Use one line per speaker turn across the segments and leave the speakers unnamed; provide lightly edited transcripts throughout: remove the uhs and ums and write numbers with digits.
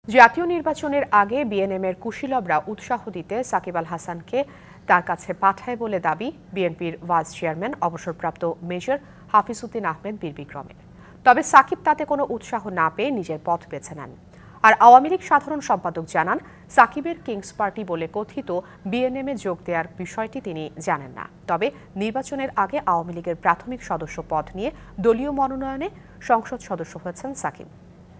জাতীয় নির্বাচনের আগে বিএনএমের কুশীলবরা উৎসাহ দিতে সাকিব আল হাসানকে তার কাছে পাঠায় বলে দাবি বিএনপির ভাইস চেয়ারম্যান অবসরপ্রাপ্ত মেজর হাফিজউদ্দিন আহমেদ বীর বিক্রমের। তবে সাকিব তাতে কোনো উৎসাহ না পেয়ে নিজের পথ বেছে নেন। আর আওয়ামী লীগ সাধারণ সম্পাদক জানান, সাকিবের কিংস পার্টি বলে কথিত বিএনএমে যোগ দেওয়ার বিষয়টি তিনি জানেন না। তবে নির্বাচনের আগে আওয়ামী লীগের প্রাথমিক সদস্য পদ নিয়ে দলীয় মনোনয়নে সংসদ সদস্য হয়েছেন সাকিব।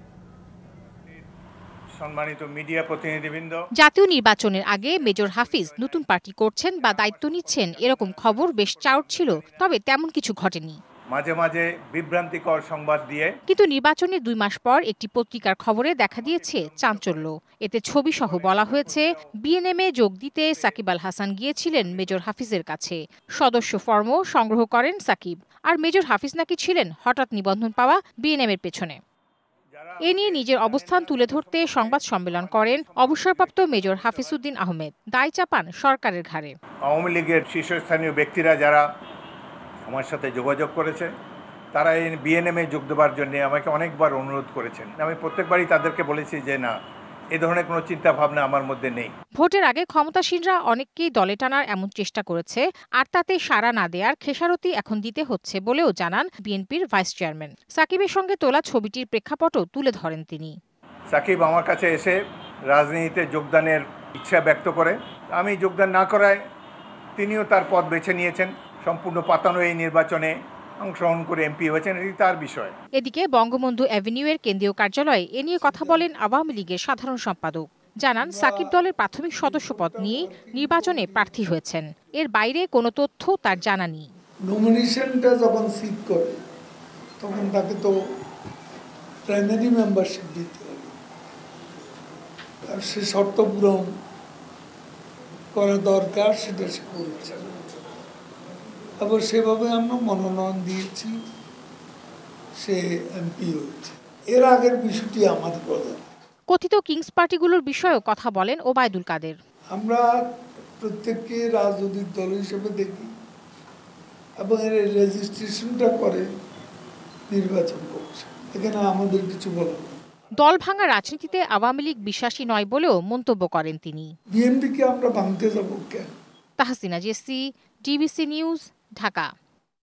সম্মানিত মিডিয়া প্রতিনিধিবৃন্দ,
জাতীয় নির্বাচনের আগে মেজর হাফিজ নতুন পার্টি করছেন বা দায়িত্ব নিচ্ছেন এরকম খবর বেশ চাউর ছিল, তবে তেমন কিছু ঘটেনি।
মাঝে মাঝে বিভ্রান্তিকর সংবাদ দিয়ে
কিন্তু নির্বাচনের 2 মাস পর একটি পত্রিকার খবরে দেখা দিয়েছে চাঞ্চল্য। এতে ছবি সহ বলা হয়েছে বিএনএমে যোগ দিতে সাকিব আল হাসান গিয়েছিলেন মেজর হাফিজের কাছে। সদস্য ফর্মও সংগ্রহ করেন সাকিব। আর মেজর হাফিজ নাকি ছিলেন হঠাৎ নিবন্ধন পাওয়া বিএনএমের পেছনে। এ নিয়ে নিজের অবস্থান তুলে ধরতে সংবাদ সম্মেলন করেন অবসরপ্রাপ্ত মেজর হাফিজউদ্দিন আহমেদ। দায় চাপান সরকারের ঘাড়ে।
আওয়ামী লীগের শীর্ষস্থানীয় ব্যক্তিরা যারা আমার সাথে যোগাযোগ করেছে, তারা এই বিএনএমে যোগ দেওয়ার জন্য আমাকে অনেকবার অনুরোধ করেছেন। আমি প্রত্যেকবারই তাদেরকে বলেছি যে না, এ ধরনের কোনো চিন্তা ভাবনা আমার মধ্যে নেই।
ভোটের আগে ক্ষমতাসীনরা অনেককেই দলে টানার এমন চেষ্টা করেছে, আর তাতে সাড়া না দেওয়ার খেসারতি এখন দিতে হচ্ছে বলেও জানান বিএনপির ভাইস চেয়ারম্যান। সাকিবের সঙ্গে তোলা ছবিটির প্রেক্ষাপটও তুলে ধরেন তিনি।
সাকিব আমার কাছে এসে রাজনীতিতে যোগদানের ইচ্ছা ব্যক্ত করে, আমি যোগদান না করায় তিনিও তার পথ বেছে নিয়েছেন। সম্পূর্ণ পাতানো এই নির্বাচনে অংশগ্রহণ করে এমপি হয়েছেন, এটি তার বিষয়।
এদিকে বঙ্গবন্ধু অ্যাভিনিউয়ের কেন্দ্রীয় কার্যালয়ে এ নিয়ে কথা বলেন আওয়ামী লীগের সাধারণ সম্পাদক। জানান, সাকিব দলের প্রাথমিক সদস্য পদ নিয়েই নির্বাচনে প্রার্থী হয়েছেন। এর বাইরে কোনো তথ্য তার জানা নেই।
নমিনেশনটা যখন সিট করে তখন তাকে তো প্রাইমারি মেম্বারশিপ দিতে হবে, আর সে শর্ত পূরণ করা দরকার, সেটা সে করেছে। আবার সেভাবে আমরা মনোনয়ন দিয়েছি, সে এমপি হয়েছে। এর আগের বিষয়টি আমাদের প্রধান।
কথিত কিংস পার্টিগুলোর বিষয়েও কথা বলেন ওবায়দুল কাদের।
আমরা প্রত্যেককে রাজনৈতিক দল হিসেবে দেখি এবং এর রেজিস্ট্রেশনটা করে নির্বাচন কমিশন। এখানে আমাদের কিছু বলার নেই।
দল ভাঙা রাজনীতিতে আওয়ামী লীগ বিশ্বাসী নয় বলেও মন্তব্য করেন তিনি।
বিএনপিকে আমরা ভাঙতে যাব কেন?
Tahsina Jessy, DBC news, Dhaka.